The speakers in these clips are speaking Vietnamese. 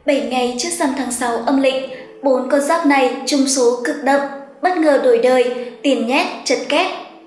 7 ngày trước rằm tháng 6 âm lịch, 4 con giáp này trùng số cực đậm, bất ngờ đổi đời, tiền nhét, chật két.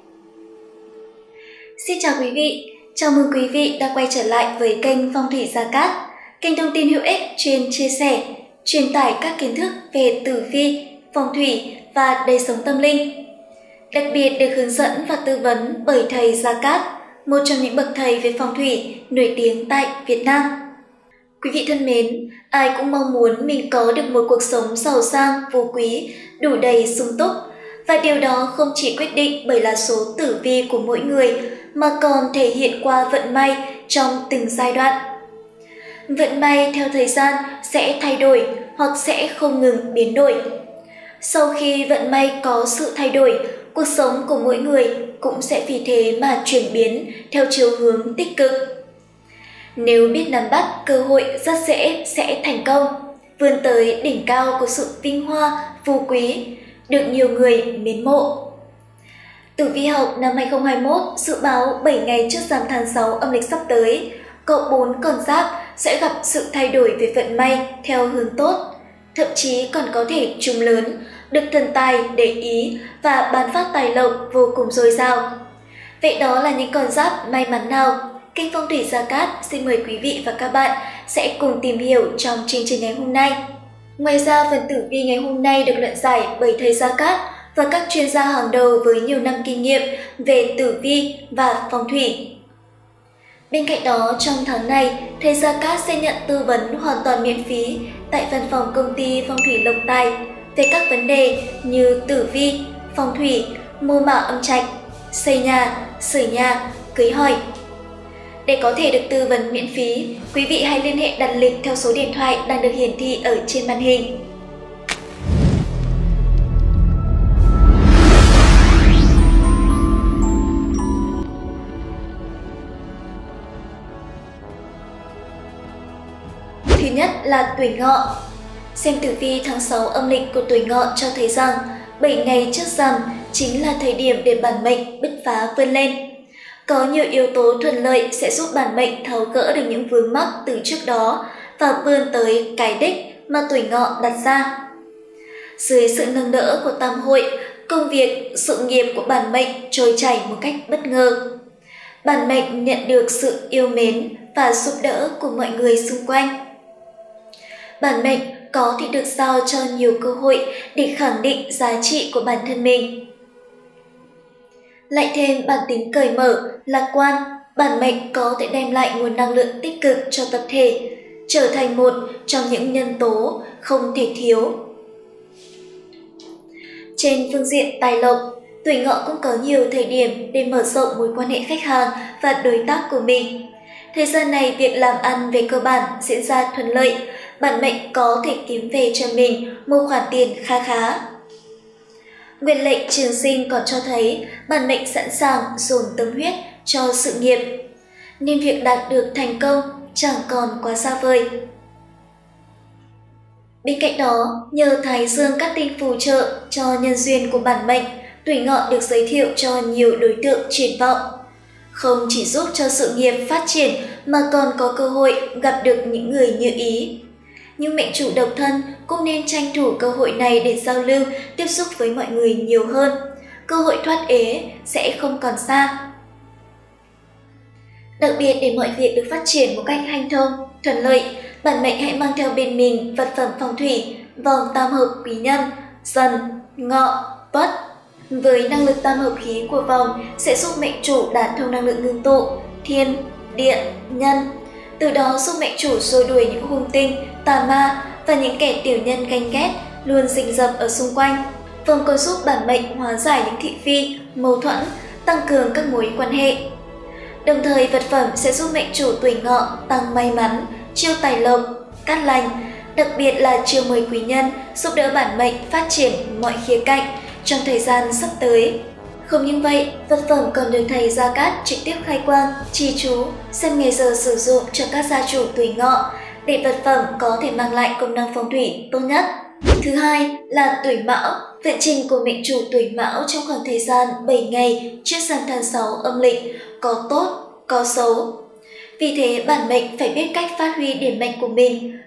Xin chào quý vị, chào mừng quý vị đã quay trở lại với kênh Phong thủy Gia Cát, kênh thông tin hữu ích chuyên chia sẻ, truyền tải các kiến thức về tử vi, phong thủy và đời sống tâm linh. Đặc biệt được hướng dẫn và tư vấn bởi thầy Gia Cát, một trong những bậc thầy về phong thủy nổi tiếng tại Việt Nam. Quý vị thân mến, ai cũng mong muốn mình có được một cuộc sống giàu sang, phú quý, đủ đầy sung túc. Và điều đó không chỉ quyết định bởi là số tử vi của mỗi người, mà còn thể hiện qua vận may trong từng giai đoạn. Vận may theo thời gian sẽ thay đổi hoặc sẽ không ngừng biến đổi. Sau khi vận may có sự thay đổi, cuộc sống của mỗi người cũng sẽ vì thế mà chuyển biến theo chiều hướng tích cực. Nếu biết nắm bắt cơ hội rất dễ sẽ thành công, vươn tới đỉnh cao của sự vinh hoa, phú quý, được nhiều người mến mộ. Tử vi học năm 2021 dự báo 7 ngày trước rằm tháng 6 âm lịch sắp tới, cậu 4 con giáp sẽ gặp sự thay đổi về vận may theo hướng tốt, thậm chí còn có thể trúng lớn, được thần tài để ý và ban phát tài lộc vô cùng dồi dào. Vậy đó là những con giáp may mắn nào? Kênh Phong thủy Gia Cát xin mời quý vị và các bạn sẽ cùng tìm hiểu trong chương trình ngày hôm nay. Ngoài ra, phần tử vi ngày hôm nay được luận giải bởi thầy Gia Cát và các chuyên gia hàng đầu với nhiều năm kinh nghiệm về tử vi và phong thủy. Bên cạnh đó, trong tháng này, thầy Gia Cát sẽ nhận tư vấn hoàn toàn miễn phí tại văn phòng công ty Phong thủy Lộc Tài về các vấn đề như tử vi, phong thủy, mô mả âm trạch, xây nhà, sửa nhà, cưới hỏi. Để có thể được tư vấn miễn phí, quý vị hãy liên hệ đặt lịch theo số điện thoại đang được hiển thị ở trên màn hình. Thứ nhất là tuổi Ngọ. Xem tử vi tháng 6 âm lịch của tuổi Ngọ cho thấy rằng 7 ngày trước rằm chính là thời điểm để bản mệnh bứt phá vươn lên. Có nhiều yếu tố thuận lợi sẽ giúp bản mệnh tháo gỡ được những vướng mắc từ trước đó và vươn tới cái đích mà tuổi Ngọ đặt ra. Dưới sự nâng đỡ của tam hội, công việc, sự nghiệp của bản mệnh trôi chảy một cách bất ngờ. Bản mệnh nhận được sự yêu mến và giúp đỡ của mọi người xung quanh. Bản mệnh có thể được giao cho nhiều cơ hội để khẳng định giá trị của bản thân mình. Lại thêm bản tính cởi mở, lạc quan, bản mệnh có thể đem lại nguồn năng lượng tích cực cho tập thể, trở thành một trong những nhân tố không thể thiếu. Trên phương diện tài lộc, tuổi Ngọ cũng có nhiều thời điểm để mở rộng mối quan hệ khách hàng và đối tác của mình. Thời gian này, việc làm ăn về cơ bản diễn ra thuận lợi, bản mệnh có thể kiếm về cho mình một khoản tiền kha khá. Nguyện lệnh trường sinh còn cho thấy bản mệnh sẵn sàng dồn tâm huyết cho sự nghiệp, nên việc đạt được thành công chẳng còn quá xa vời. Bên cạnh đó, nhờ Thái Dương Cát Tinh phù trợ cho nhân duyên của bản mệnh, tuổi Ngọ được giới thiệu cho nhiều đối tượng triển vọng. Không chỉ giúp cho sự nghiệp phát triển mà còn có cơ hội gặp được những người như ý. Nhưng mệnh chủ độc thân cũng nên tranh thủ cơ hội này để giao lưu, tiếp xúc với mọi người nhiều hơn. Cơ hội thoát ế sẽ không còn xa. Đặc biệt để mọi việc được phát triển một cách hanh thông, thuận lợi, bản mệnh hãy mang theo bên mình vật phẩm phong thủy, vòng tam hợp quý nhân, Dần, Ngọ, Tuất. Với năng lực tam hợp khí của vòng sẽ giúp mệnh chủ đạt thông năng lượng ngưng tụ, thiên, điện, nhân. Từ đó giúp mệnh chủ xua đuổi những hung tinh, tà ma và những kẻ tiểu nhân ganh ghét luôn rình rập ở xung quanh. Vòng còn giúp bản mệnh hóa giải những thị phi, mâu thuẫn, tăng cường các mối quan hệ. Đồng thời vật phẩm sẽ giúp mệnh chủ tuổi Ngọ tăng may mắn, chiêu tài lộc, cát lành, đặc biệt là chiêu mời quý nhân giúp đỡ bản mệnh phát triển mọi khía cạnh trong thời gian sắp tới. Không những vậy, vật phẩm còn được thầy Gia Cát trực tiếp khai quang, trì chú, xem ngày giờ sử dụng cho các gia chủ tuổi Ngọ để vật phẩm có thể mang lại công năng phong thủy tốt nhất. Thứ hai là tuổi Mão. Vận trình của mệnh chủ tuổi Mão trong khoảng thời gian 7 ngày trước rằm tháng 6 âm lịch có tốt, có xấu. Vì thế bản mệnh phải biết cách phát huy điểm mạnh của mình,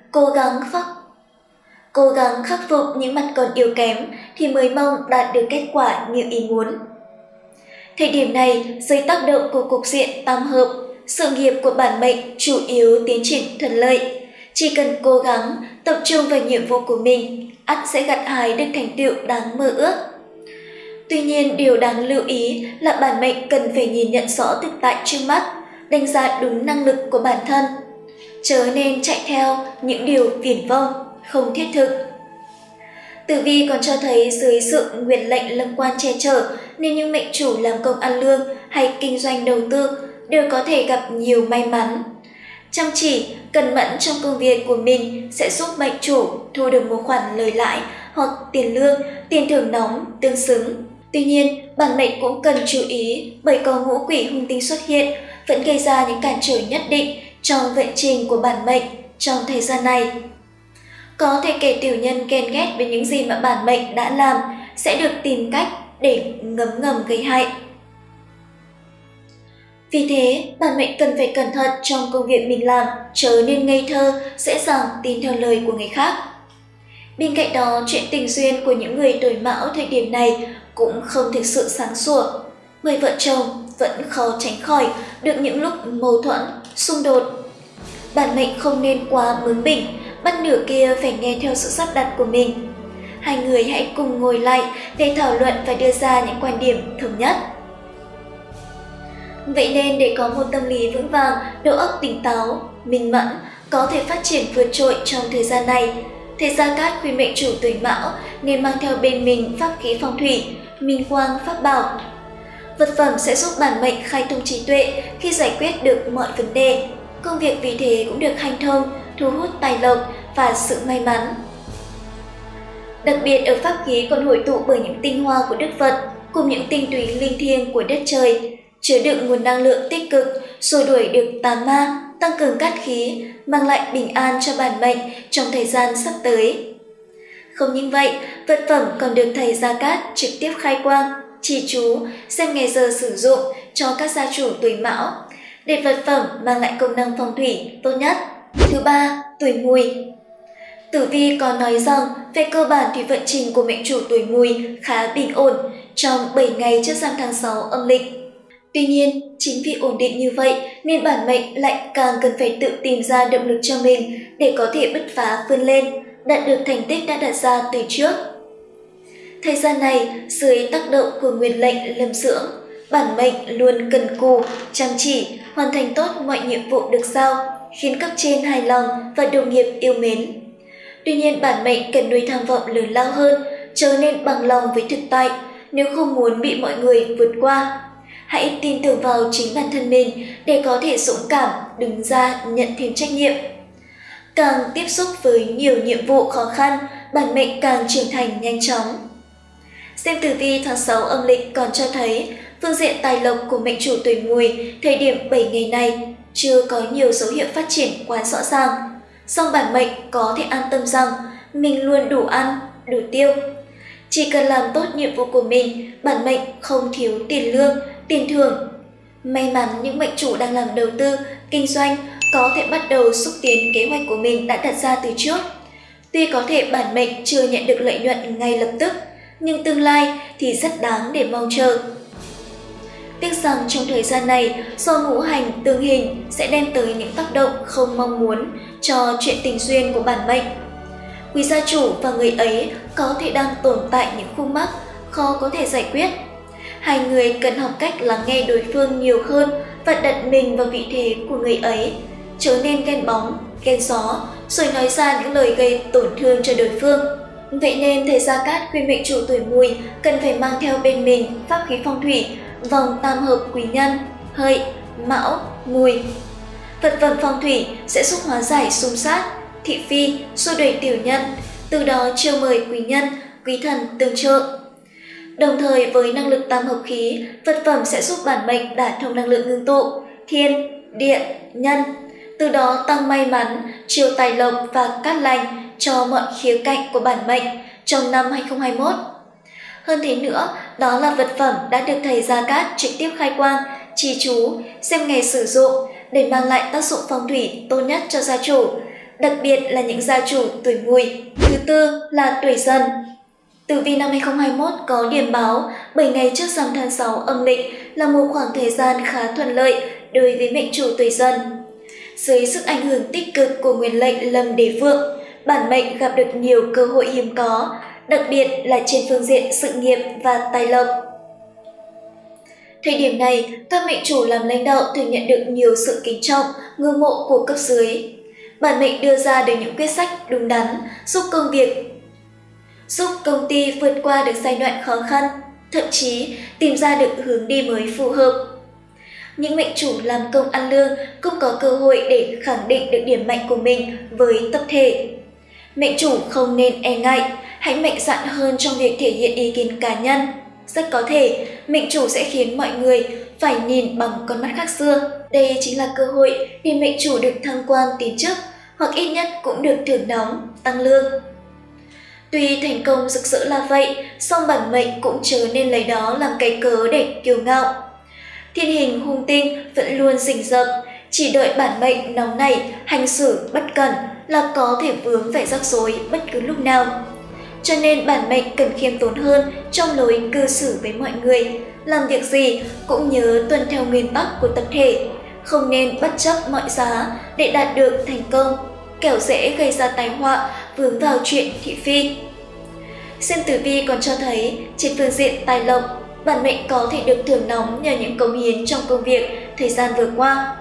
cố gắng khắc phục những mặt còn yếu kém thì mới mong đạt được kết quả như ý muốn. Thời điểm này, dưới tác động của cục diện tam hợp, sự nghiệp của bản mệnh chủ yếu tiến triển thuận lợi. Chỉ cần cố gắng, tập trung vào nhiệm vụ của mình, ắt sẽ gặt hái được thành tựu đáng mơ ước. Tuy nhiên, điều đáng lưu ý là bản mệnh cần phải nhìn nhận rõ thực tại trước mắt, đánh giá đúng năng lực của bản thân, chớ nên chạy theo những điều viển vông, không thiết thực. Tử vi còn cho thấy dưới sự nguyệt lệnh lâm quan che chở nên những mệnh chủ làm công ăn lương hay kinh doanh đầu tư đều có thể gặp nhiều may mắn. Chăm chỉ, cẩn mẫn trong công việc của mình sẽ giúp mệnh chủ thu được một khoản lời lãi hoặc tiền lương, tiền thưởng nóng tương xứng. Tuy nhiên, bản mệnh cũng cần chú ý bởi có ngũ quỷ hung tinh xuất hiện vẫn gây ra những cản trở nhất định trong vận trình của bản mệnh trong thời gian này. Có thể kẻ tiểu nhân ghen ghét với những gì mà bản mệnh đã làm sẽ được tìm cách để ngấm gây hại. Vì thế, bản mệnh cần phải cẩn thận trong công việc mình làm, chớ nên ngây thơ, dễ dàng tin theo lời của người khác. Bên cạnh đó, chuyện tình duyên của những người tuổi Mão thời điểm này cũng không thực sự sáng sủa, bởi vợ chồng vẫn khó tránh khỏi được những lúc mâu thuẫn, xung đột. Bản mệnh không nên quá bướng bỉnh, bắt nửa kia phải nghe theo sự sắp đặt của mình. Hai người hãy cùng ngồi lại để thảo luận và đưa ra những quan điểm thống nhất. Vậy nên để có một tâm lý vững vàng, đầu óc tỉnh táo, minh mẫn, có thể phát triển vượt trội trong thời gian này, thầy Gia Cát khuyên mệnh chủ tuổi Mão nên mang theo bên mình pháp khí phong thủy, minh quang pháp bảo. Vật phẩm sẽ giúp bản mệnh khai thông trí tuệ khi giải quyết được mọi vấn đề. Công việc vì thế cũng được hanh thông, thu hút tài lộc và sự may mắn. Đặc biệt ở pháp khí còn hội tụ bởi những tinh hoa của Đức Phật cùng những tinh túy linh thiêng của đất trời, chứa đựng nguồn năng lượng tích cực, xua đuổi được tà ma, tăng cường cát khí, mang lại bình an cho bản mệnh trong thời gian sắp tới. Không những vậy, vật phẩm còn được thầy Gia Cát trực tiếp khai quang, chỉ chú, xem ngày giờ sử dụng cho các gia chủ tuổi Mão, để vật phẩm mang lại công năng phong thủy tốt nhất. Thứ ba, tuổi Mùi. Tử vi có nói rằng về cơ bản thì vận trình của mệnh chủ tuổi Mùi khá bình ổn trong 7 ngày trước rằm tháng 6 âm lịch. Tuy nhiên, chính vì ổn định như vậy nên bản mệnh lại càng cần phải tự tìm ra động lực cho mình để có thể bứt phá vươn lên, đạt được thành tích đã đặt ra từ trước. Thời gian này, dưới tác động của nguyên lệnh lâm dưỡng, bản mệnh luôn cần cù, chăm chỉ, hoàn thành tốt mọi nhiệm vụ được giao, khiến cấp trên hài lòng và đồng nghiệp yêu mến. Tuy nhiên, bản mệnh cần nuôi tham vọng lớn lao hơn, trở nên bằng lòng với thực tại nếu không muốn bị mọi người vượt qua. Hãy tin tưởng vào chính bản thân mình để có thể dũng cảm đứng ra nhận thêm trách nhiệm. Càng tiếp xúc với nhiều nhiệm vụ khó khăn, bản mệnh càng trưởng thành nhanh chóng. Xem tử vi tháng 6 âm lịch còn cho thấy phương diện tài lộc của mệnh chủ tuổi Mùi thời điểm 7 ngày này chưa có nhiều dấu hiệu phát triển quá rõ ràng. Song bản mệnh có thể an tâm rằng mình luôn đủ ăn, đủ tiêu. Chỉ cần làm tốt nhiệm vụ của mình, bản mệnh không thiếu tiền lương, tiền thưởng. May mắn những mệnh chủ đang làm đầu tư, kinh doanh có thể bắt đầu xúc tiến kế hoạch của mình đã đặt ra từ trước. Tuy có thể bản mệnh chưa nhận được lợi nhuận ngay lập tức, nhưng tương lai thì rất đáng để mong chờ. Tiếc rằng trong thời gian này, do ngũ hành tương hình sẽ đem tới những tác động không mong muốn cho chuyện tình duyên của bản mệnh. Quý gia chủ và người ấy có thể đang tồn tại những khúc mắc khó có thể giải quyết. Hai người cần học cách lắng nghe đối phương nhiều hơn và đặt mình vào vị thế của người ấy, chớ nên ghen bóng, ghen gió, rồi nói ra những lời gây tổn thương cho đối phương. Vậy nên thầy Gia Cát khuyên mệnh chủ tuổi Mùi cần phải mang theo bên mình pháp khí phong thủy, vòng tam hợp quý nhân, Hợi, Mão, Mùi. Vật phẩm phong thủy sẽ giúp hóa giải xung sát, thị phi, xua đuổi tiểu nhân, từ đó chiêu mời quý nhân, quý thần tương trợ. Đồng thời với năng lực tam hợp khí, vật phẩm sẽ giúp bản mệnh đả thông năng lượng ngưng tụ, thiên, địa, nhân, từ đó tăng may mắn, chiêu tài lộc và cát lành cho mọi khía cạnh của bản mệnh trong năm 2021. Hơn thế nữa, đó là vật phẩm đã được thầy Gia Cát trực tiếp khai quang, chỉ chú, xem ngày sử dụng, để mang lại tác dụng phong thủy tốt nhất cho gia chủ, đặc biệt là những gia chủ tuổi Mùi. Thứ tư là tuổi Dần. Tử vi năm 2021 có điểm báo 7 ngày trước rằm tháng 6 âm lịch là một khoảng thời gian khá thuận lợi đối với mệnh chủ tuổi Dần. Dưới sức ảnh hưởng tích cực của nguyên lệnh Lâm Đế Vượng, bản mệnh gặp được nhiều cơ hội hiếm có, đặc biệt là trên phương diện sự nghiệp và tài lộc. Thời điểm này, các mệnh chủ làm lãnh đạo thường nhận được nhiều sự kính trọng, ngưỡng mộ của cấp dưới. Bản mệnh đưa ra được những quyết sách đúng đắn, giúp công ty vượt qua được giai đoạn khó khăn, thậm chí tìm ra được hướng đi mới phù hợp. Những mệnh chủ làm công ăn lương cũng có cơ hội để khẳng định được điểm mạnh của mình với tập thể. Mệnh chủ không nên e ngại, hãy mạnh dạn hơn trong việc thể hiện ý kiến cá nhân. Rất có thể, mệnh chủ sẽ khiến mọi người phải nhìn bằng con mắt khác xưa. Đây chính là cơ hội để mệnh chủ được thăng quan tiến chức, hoặc ít nhất cũng được thưởng nóng, tăng lương. Tuy thành công rực rỡ là vậy, song bản mệnh cũng chớ nên lấy đó làm cái cớ để kiêu ngạo. Thiên hình hung tinh vẫn luôn rình rập, chỉ đợi bản mệnh nóng nảy, hành xử bất cẩn là có thể vướng phải rắc rối bất cứ lúc nào. Cho nên bản mệnh cần khiêm tốn hơn trong lối cư xử với mọi người, làm việc gì cũng nhớ tuân theo nguyên tắc của tập thể, không nên bất chấp mọi giá để đạt được thành công, kẻo dễ gây ra tai họa vướng vào chuyện thị phi. Xem tử vi còn cho thấy trên phương diện tài lộc, bản mệnh có thể được thưởng nóng nhờ những cống hiến trong công việc thời gian vừa qua.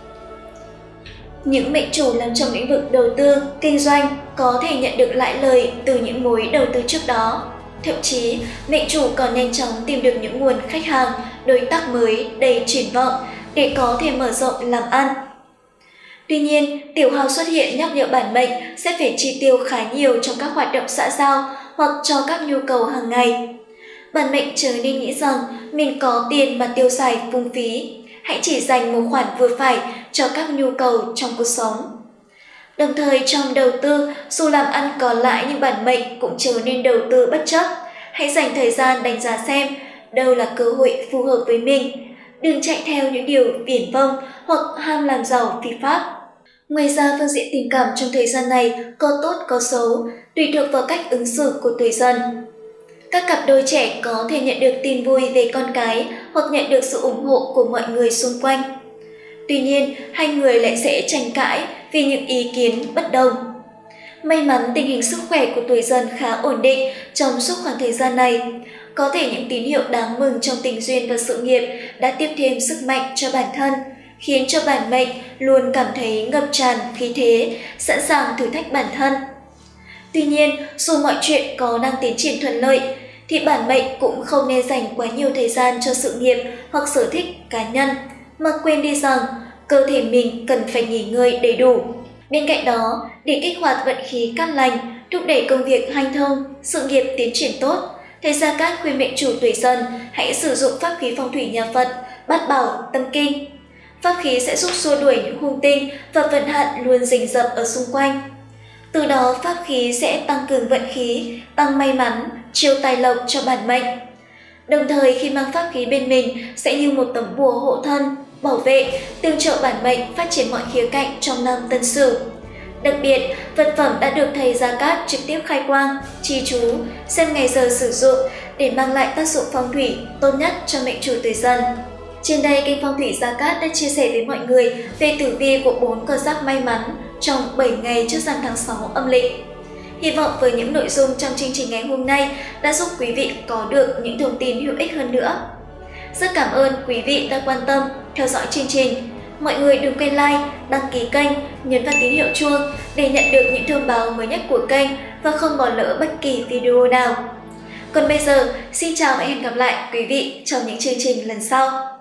Những mệnh chủ làm trong lĩnh vực đầu tư, kinh doanh có thể nhận được lãi lời từ những mối đầu tư trước đó. Thậm chí, mệnh chủ còn nhanh chóng tìm được những nguồn khách hàng, đối tác mới đầy triển vọng để có thể mở rộng làm ăn. Tuy nhiên, tiểu hào xuất hiện nhắc nhở bản mệnh sẽ phải chi tiêu khá nhiều trong các hoạt động xã giao hoặc cho các nhu cầu hàng ngày. Bản mệnh chớ nên nghĩ rằng mình có tiền mà tiêu xài phung phí. Hãy chỉ dành một khoản vừa phải cho các nhu cầu trong cuộc sống. Đồng thời trong đầu tư, dù làm ăn có lãi nhưng bản mệnh cũng chớ nên đầu tư bất chấp. Hãy dành thời gian đánh giá xem đâu là cơ hội phù hợp với mình. Đừng chạy theo những điều viển vông hoặc ham làm giàu phi pháp. Ngoài ra, phương diện tình cảm trong thời gian này có tốt có xấu, tùy thuộc vào cách ứng xử của tuổi Dần. Các cặp đôi trẻ có thể nhận được tin vui về con cái hoặc nhận được sự ủng hộ của mọi người xung quanh. Tuy nhiên, hai người lại sẽ tranh cãi vì những ý kiến bất đồng. May mắn tình hình sức khỏe của tuổi Dần khá ổn định trong suốt khoảng thời gian này. Có thể những tín hiệu đáng mừng trong tình duyên và sự nghiệp đã tiếp thêm sức mạnh cho bản thân, khiến cho bản mệnh luôn cảm thấy ngập tràn khí thế, sẵn sàng thử thách bản thân. Tuy nhiên, dù mọi chuyện có đang tiến triển thuận lợi, thì bản mệnh cũng không nên dành quá nhiều thời gian cho sự nghiệp hoặc sở thích cá nhân, mà quên đi rằng cơ thể mình cần phải nghỉ ngơi đầy đủ. Bên cạnh đó, để kích hoạt vận khí cát lành, thúc đẩy công việc hanh thông, sự nghiệp tiến triển tốt, thầy Gia Cát khuyên mệnh chủ tuổi Dần hãy sử dụng pháp khí phong thủy nhà Phật, Bát Bảo Tâm Kinh. Pháp khí sẽ giúp xua đuổi những hung tinh và vận hạn luôn rình rập ở xung quanh. Từ đó pháp khí sẽ tăng cường vận khí, tăng may mắn, chiêu tài lộc cho bản mệnh. Đồng thời khi mang pháp khí bên mình sẽ như một tấm bùa hộ thân, bảo vệ, tương trợ bản mệnh phát triển mọi khía cạnh trong năm Tân Sửu. Đặc biệt, vật phẩm đã được thầy Gia Cát trực tiếp khai quang, chi chú, xem ngày giờ sử dụng để mang lại tác dụng phong thủy tốt nhất cho mệnh chủ tuổi Dần. Trên đây, kênh Phong thủy Gia Cát đã chia sẻ với mọi người về tử vi của 4 con giáp may mắn trong 7 ngày trước rằm tháng 6 âm lịch. Hy vọng với những nội dung trong chương trình ngày hôm nay đã giúp quý vị có được những thông tin hữu ích hơn nữa. Rất cảm ơn quý vị đã quan tâm, theo dõi chương trình. Mọi người đừng quên like, đăng ký kênh, nhấn vào tín hiệu chuông để nhận được những thông báo mới nhất của kênh và không bỏ lỡ bất kỳ video nào. Còn bây giờ, xin chào và hẹn gặp lại quý vị trong những chương trình lần sau.